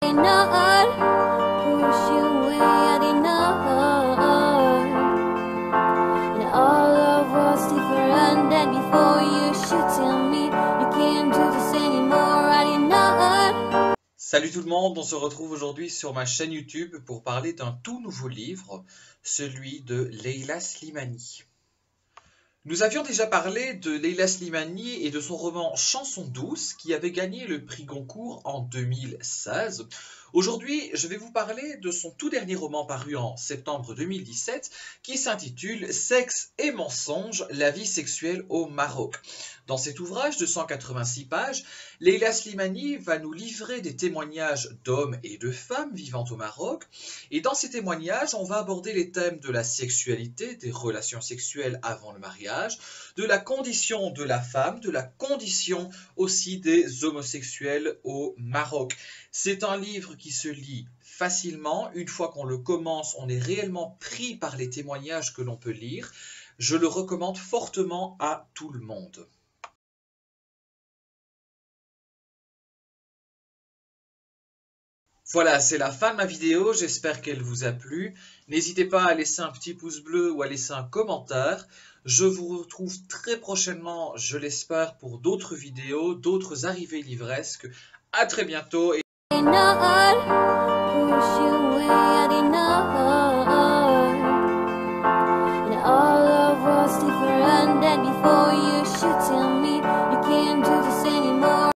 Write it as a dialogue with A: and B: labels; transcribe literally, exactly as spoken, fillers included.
A: Salut tout le monde, on se retrouve aujourd'hui sur ma chaîne YouTube pour parler d'un tout nouveau livre, celui de Leila Slimani. Nous avions déjà parlé de Leila Slimani et de son roman Chanson douce qui avait gagné le prix Goncourt en deux mille seize. Aujourd'hui, je vais vous parler de son tout dernier roman paru en septembre deux mille dix-sept qui s'intitule Sexe et mensonges, la vie sexuelle au Maroc. Dans cet ouvrage de cent quatre-vingt-six pages, Leila Slimani va nous livrer des témoignages d'hommes et de femmes vivant au Maroc. Et dans ces témoignages, on va aborder les thèmes de la sexualité, des relations sexuelles avant le mariage, de la condition de la femme, de la condition aussi des homosexuels au Maroc. C'est un livre qui se lit facilement. Une fois qu'on le commence, on est réellement pris par les témoignages que l'on peut lire. Je le recommande fortement à tout le monde. Voilà, c'est la fin de ma vidéo, j'espère qu'elle vous a plu. N'hésitez pas à laisser un petit pouce bleu ou à laisser un commentaire. Je vous retrouve très prochainement, je l'espère, pour d'autres vidéos, d'autres arrivées livresques. À très bientôt. Et...